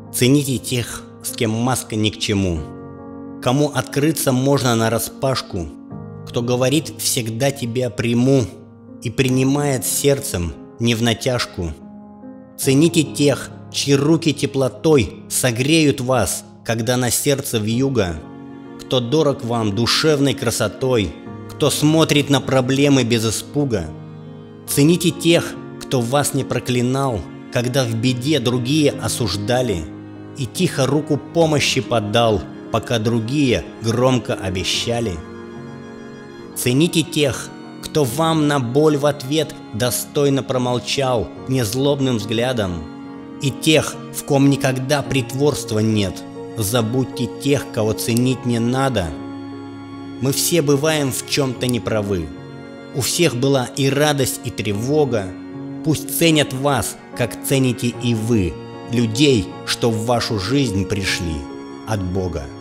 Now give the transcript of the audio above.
Цените тех, с кем маска ни к чему, кому открыться можно нараспашку, кто говорит «всегда тебя приму» и принимает сердцем, не в натяжку. Цените тех, чьи руки теплотой согреют вас, когда на сердце вьюга, кто дорог вам душевной красотой, кто смотрит на проблемы без испуга. Цените тех, кто вас не проклинал, когда в беде другие осуждали, и тихо руку помощи подал, пока другие громко обещали. Цените тех, кто вам на боль в ответ достойно промолчал незлобным взглядом, и тех, в ком никогда притворства нет. Забудьте тех, кого ценить не надо. Мы все бываем в чем-то неправы. У всех была и радость, и тревога. Пусть ценят вас, как цените и вы, людей, что в вашу жизнь пришли от Бога.